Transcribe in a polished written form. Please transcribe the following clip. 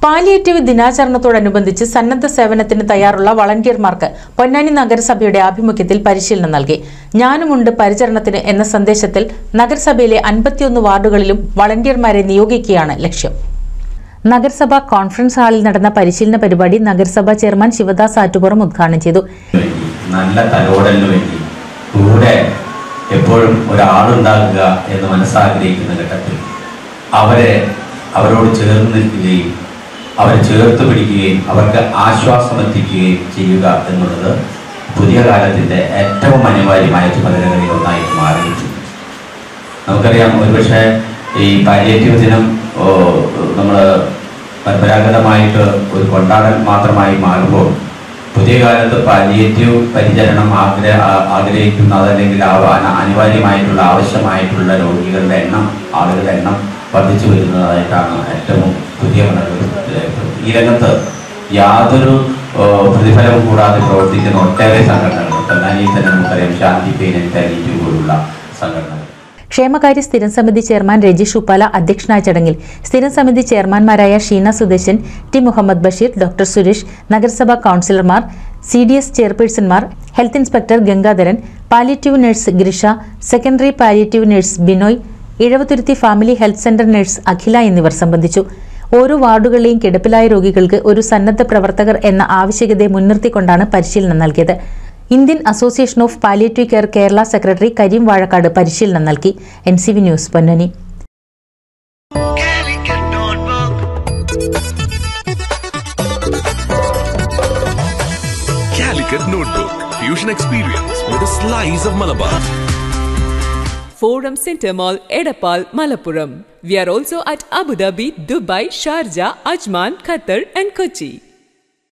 Palliative ദിനാചരണത്തോടനുബന്ധിച്ച് സന്നദ്ധ സേവനത്തിന് തയ്യാറുള്ള വളണ്ടിയർമാർക്ക് പൊന്നാനി നഗരസഭയുടെ ആഭിമുഖ്യത്തിൽ പരിശീലനം നൽകി. ഞാനുമുണ്ട് പരിചരണത്തിന് എന്ന സന്ദേശത്തിൽ നഗരസഭയിലെ 51 വാർഡുകളിലും വളണ്ടിയർമാരെ നിയോഗിക്കുകയാണ് ലക്ഷ്യം. നഗരസഭ കോൺഫറൻസ് ഹാളിൽ നടന്ന പരിശീലന പരിപാടി നഗരസഭാ ചെയർമാൻ ശിവദാസ് ആറ്റുപുറം ഉദ്ഘാടനം ചെയ്തു. നല്ല തലോടലിന് വേണ്ടി കൂടെ എപ്പോഴും ഒരാളുണ്ടാകുക എന്ന് മനസ്സാഗ്രഹിക്കുന്ന ഘട്ടത്തിൽ അവരോട് ചേർന്ന് നിൽക്കുകയും അവരെ ചേർത്ത് പിടിക്കുകയും അവർക്ക് ആശ്വാസം എത്തിക്കുകയും ചെയ്യുക എന്നുള്ളത് പുതിയ കാലത്തിൻ്റെ ഏറ്റവും അനിവാര്യമായ ചുമതലകളിൽ ഒന്നായിട്ട് മാറിയിട്ടുണ്ട്. നമുക്കറിയാം, ഒരുപക്ഷെ ഈ പാലിയേറ്റീവ് ദിനം നമ്മൾ പരമ്പരാഗതമായിട്ട് ഒരു കൊണ്ടാടൽ മാത്രമായി മാറുമ്പോൾ പുതിയ കാലത്ത് പാലിയേറ്റീവ് പരിചരണം ആഗ്രഹിക്കുന്ന അതല്ലെങ്കിൽ അനിവാര്യമായിട്ടുള്ള ആവശ്യമായിട്ടുള്ള രോഗികളുടെ ആളുകളുടെ എണ്ണം വർദ്ധിച്ചു വരുന്നതായിട്ടാണ് ഏറ്റവും പുതിയ ഈ രംഗത്ത് യാതൊരു പ്രതിഫലവും കൂടാതെ പ്രവർത്തിക്കുന്ന ഒട്ടേറെ സംഘടനകൾ പൊന്നാനിയിൽ തന്നെ നമുക്കറിയാം. ശാന്തി പെയിൻ ആൻഡ് പാലിയേറ്റീവ് പോലുള്ള സംഘടനകൾ. ക്ഷേമകാര്യ സ്ഥിരം സമിതി ചെയർമാൻ രജീഷ് ഉപ്പാല അധ്യക്ഷനായ ചടങ്ങിൽ സ്ഥിരം സമിതി ചെയർമാൻമാരായ ഷീന സുദേശൻ, ടി മുഹമ്മദ് ബഷീർ, ഡോക്ടർ സുരേഷ്, നഗരസഭാ കൌൺസിലർമാർ, CDS ചെയർപേഴ്സൺമാർ, health inspector Gangadharan, palliative nurse Girisha, secondary palliative nurse Binoy, Ezhavathuruthy family health centre nurse Akhila എന്നിവർ സംബന്ധിച്ചു. ഓരോ വാർഡുകളിലെയും കിടപ്പിലായ രോഗികൾക്ക് ഒരു സന്നദ്ധ പ്രവർത്തകർ എന്ന ആവശ്യകതയെ മുൻനിർത്തിക്കൊണ്ടാണ് പരിശീലനം നൽകിയത്. Indian association of palliative care Kerala secretary Kareem Vazhakkad പരിശീലനം നൽകി. NCV news Ponnani. Calicut Notebook, fusion experience with a slice of Malabar. Forum Center Mall, Edapal, Malappuram. We are also at Abu Dhabi, Dubai, Sharjah, Ajman, Qatar and Kochi.